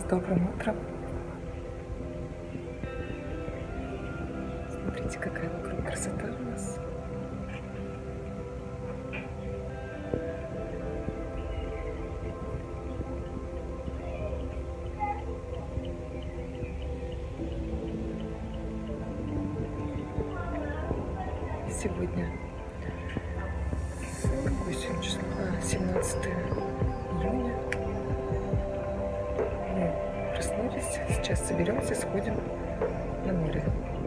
добрым утром. Смотрите, какая вокруг красота у нас. Сегодня, какое сегодня число? 17 июня. Мы проснулись, сейчас соберемся, сходим на море.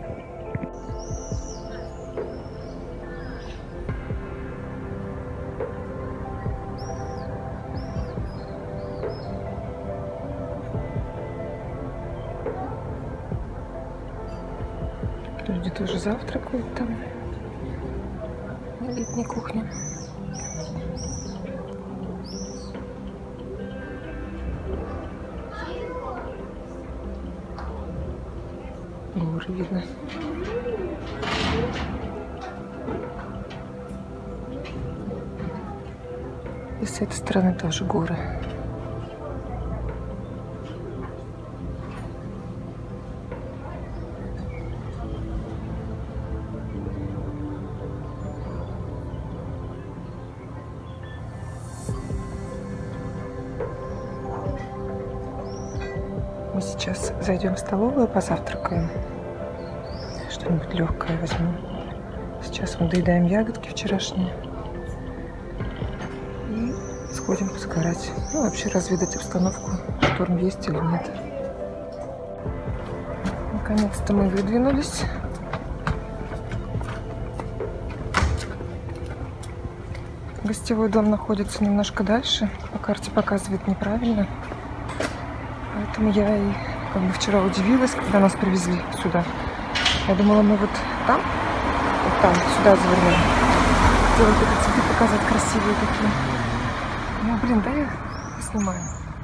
Люди тоже завтракают там на летней кухне. Горы видно. И с этой стороны тоже горы. Мы сейчас зайдем в столовую, позавтракаем. Что-нибудь легкое возьмем. Сейчас мы доедаем ягодки вчерашние. И сходим позагорать. Ну, вообще разведать обстановку, шторм есть или нет. Наконец-то мы выдвинулись. Гостевой дом находится немножко дальше. По карте показывает неправильно. Поэтому я и вчера удивилась, когда нас привезли сюда. Я думала, мы вот там, сюда завернем. Хотела вот эти цветы показать красивые такие. Ну, блин, да я снимаю.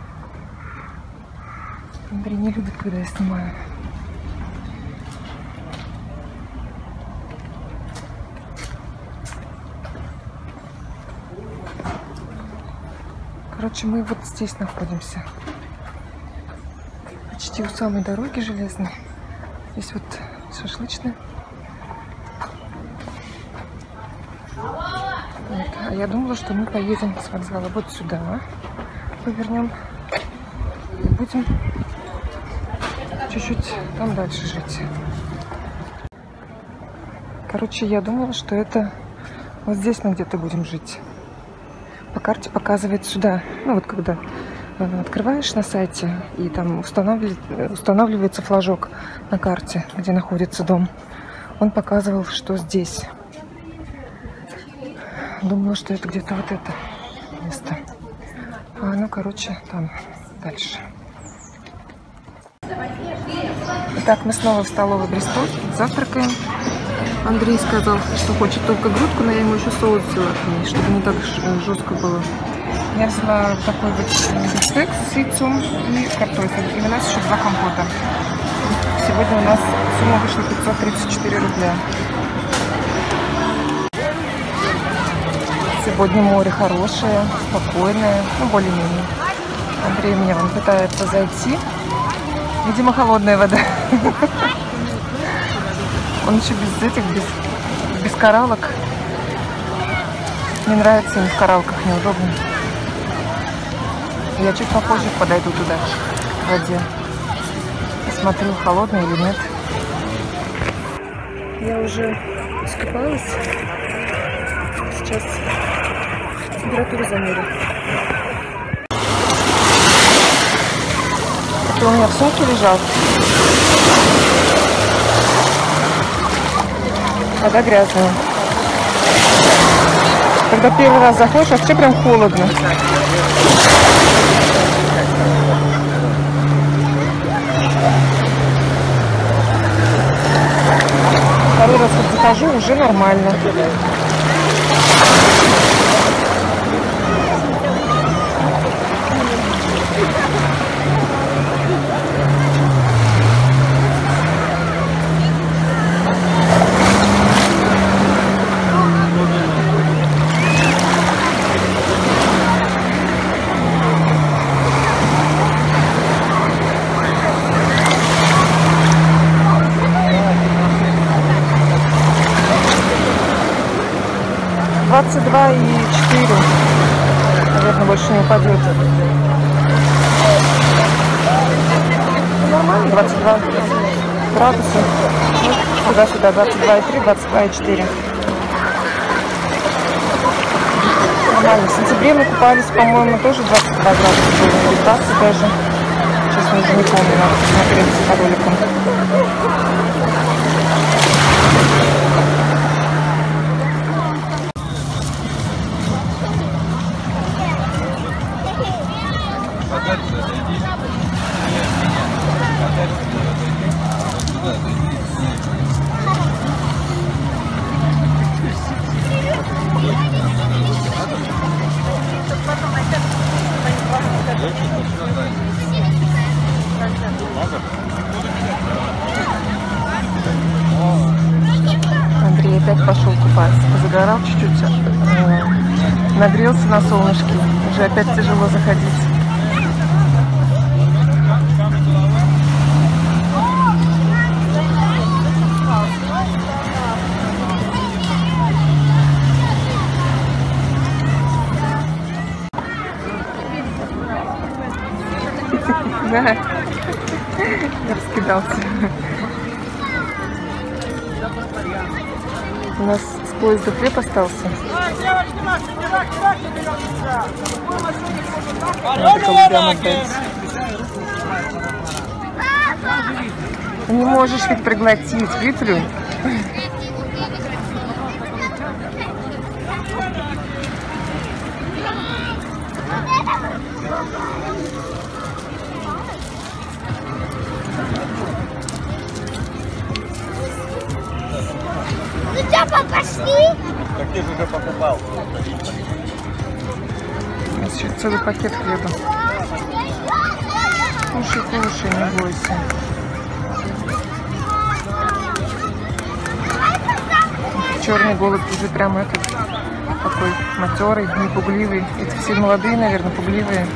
Андрей не любит, когда я снимаю. Короче, мы вот здесь находимся. Почти у самой дороги железной. Здесь вот шашлычная. Вот. А я думала, что мы поедем с вокзала вот сюда. Повернем. И будем чуть-чуть там дальше жить. Короче, я думала, что это вот здесь мы где-то будем жить. По карте показывает сюда. Ну вот когда открываешь на сайте, и там устанавливается флажок на карте, где находится дом. Он показывал, что здесь. Думала, что это где-то вот это место. А оно, короче, там дальше. Итак, мы снова в столовой Бристоль. Завтракаем. Андрей сказал, что хочет только грудку, но я ему еще соус взяла к ней, чтобы не так жестко было. Я взяла такой вот бифштекс с яйцом и картофель. И у нас еще 2 компота. Сегодня у нас сумма вышла 534 рубля. Сегодня море хорошее, спокойное, ну более-менее. Андрей у меня, он пытается зайти. Видимо, холодная вода. Он еще без этих, без кораллок. Не нравится им в кораллках, неудобно. Я чуть попозже подойду туда, к воде. Посмотрю, холодная или нет. Я уже искупалась. Сейчас температуру замерю. Это у меня в сумке лежал. Вода грязная. Когда первый раз заходишь, вообще прям холодно. Второй раз вот захожу, уже нормально. 22,4. Наверное, больше не упадет. Нормально, 22 градуса. Туда-сюда 22,3, 22,4. Нормально. В сентябре мы купались, по-моему, тоже 22 градуса было, или 20 даже. Честно, уже не помню, надо посмотреть по роликам. Андрей опять пошел купаться, позагорал чуть-чуть, нагрелся на солнышке, уже опять тяжело заходить. Да, раскидался. У нас с поезда хлеб остался. Надо голубям отдать. Ты не можешь ведь проглотить, выплюнь. Ну что, пошли? Так я же уже покупал. У нас еще целый пакет хлеба. Кушай, кушай, не бойся. Черный голубь уже прям этот такой матерый, непугливый. Эти все молодые, наверное, пугливые.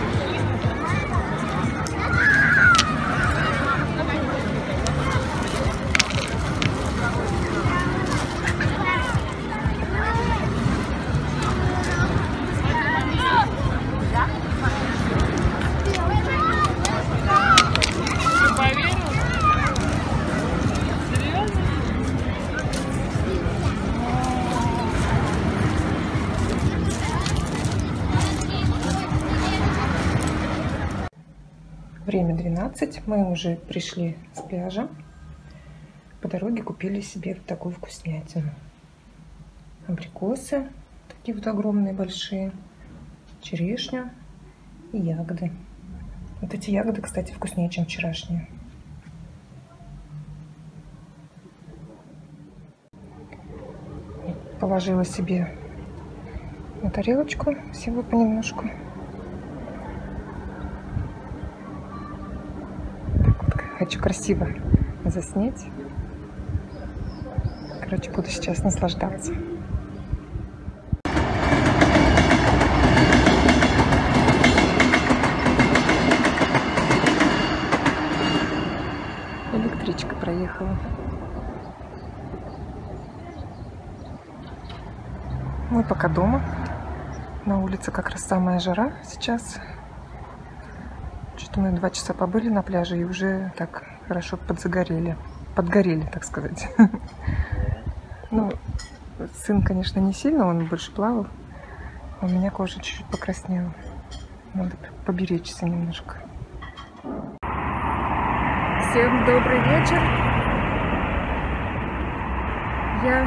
Время 12, мы уже пришли с пляжа. По дороге купили себе вот такую вкуснятину. Абрикосы, такие вот огромные, большие, черешню и ягоды. Вот эти ягоды, кстати, вкуснее, чем вчерашние. Положила себе на тарелочку всего понемножку. Хочу красиво заснять. Короче, буду сейчас наслаждаться. Электричка проехала. Мы пока дома. На улице как раз самая жара сейчас. Что мы 2 часа побыли на пляже и уже так хорошо подгорели, так сказать. Ну, сын, конечно, не сильно, он больше плавал. У меня кожа чуть-чуть покраснела. Надо поберечься немножко. Всем добрый вечер. Я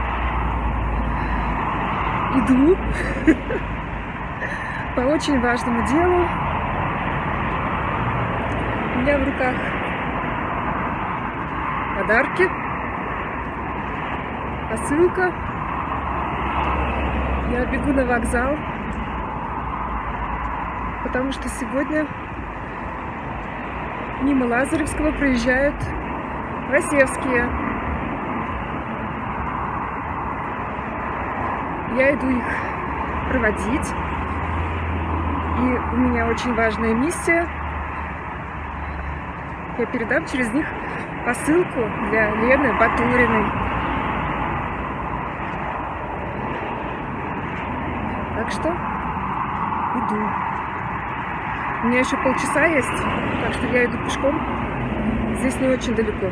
иду по очень важному делу. У меня в руках подарки, посылка. Я бегу на вокзал, потому что сегодня мимо Лазаревского проезжают Васевские. Я иду их проводить, и у меня очень важная миссия. Я передам через них посылку для Лены Батуриной. Так что иду. У меня еще полчаса есть, так что я иду пешком. Здесь не очень далеко.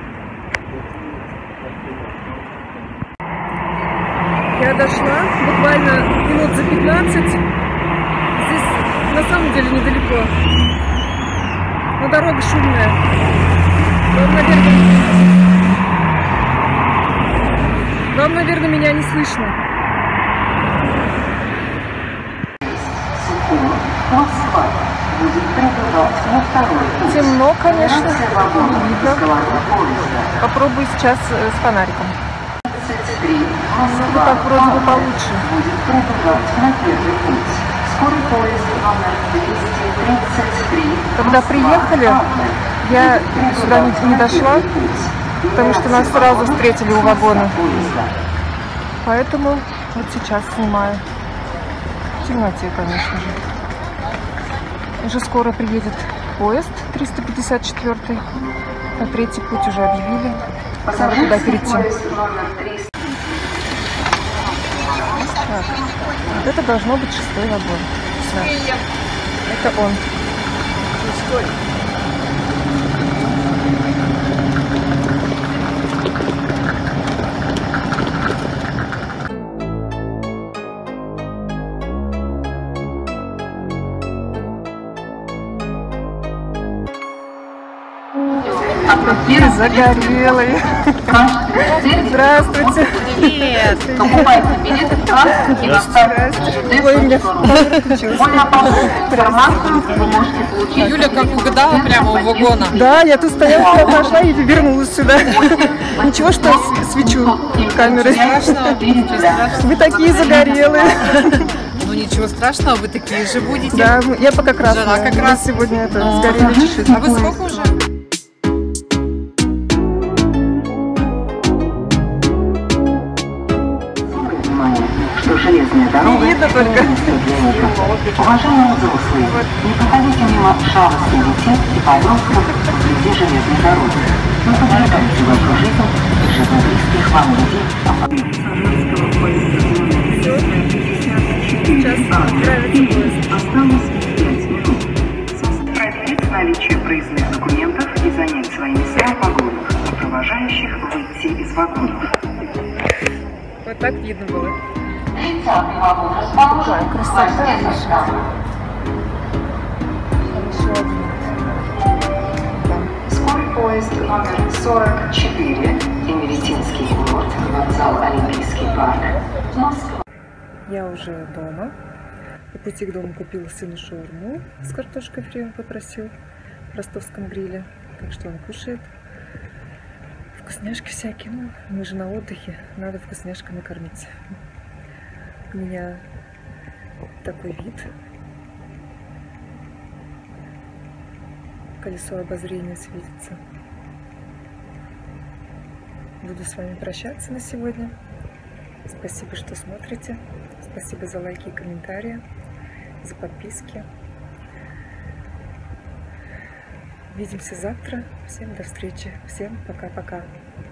Я дошла буквально минут за 15. Здесь на самом деле недалеко. Но дорога шумная. Вам, наверное, меня не слышно. Темно, конечно, не видно. Попробую сейчас с фонариком. Ну, так вроде бы получше. Когда приехали, я сюда не дошла, потому что нас сразу встретили у вагона. Поэтому вот сейчас снимаю. В темноте, конечно же. Уже скоро приедет поезд 354, а третий путь уже объявили. Надо туда перейти. Так, вот это должно быть 6-й вагон. Да. Это он. Какие загорелые. Здравствуйте. Привет. Покупайте билеты в кассе и на сайте. Ой, у меня включилось. Информацию вы можете получить. Юля как угадала прямо у вагона. Да, я тут стояла, я пошла и вернулась сюда. Ничего, что свечу камерой. Вы такие загорелые. Ну ничего страшного, вы такие же будете. Да, я пока красная. Жара как раз. Сегодня это сгорели чуть-чуть. А вы сколько уже? Что железная дорога Не видно только. Уважаемые взрослые, не проходите мимо шалостей детей и подростков вблизи железной дороги. Не подвергайте вашу жизнь и жизнь близких вам людей. Сейчас отправится поезд. Осталось 5 минут. Проверить наличие проездных документов и занять свои места в вагонах, провожающих выйти из вагонов. Вот так видно было. Какая красота. Еще один. Скорый поезд номер 44, Эмеретинский курорт, вокзал Олимпийский парк, Москва. Я уже дома. По пути к дому купила сыну шаурму с картошкой фри, он попросил в ростовском гриле. Так что он кушает. Вкусняшки всякие. Ну, мы же на отдыхе, надо вкусняшками кормить. У меня такой вид. Колесо обозрения светится. Буду с вами прощаться на сегодня. Спасибо, что смотрите. Спасибо за лайки и комментарии, за подписки. Увидимся завтра. Всем до встречи. Всем пока-пока.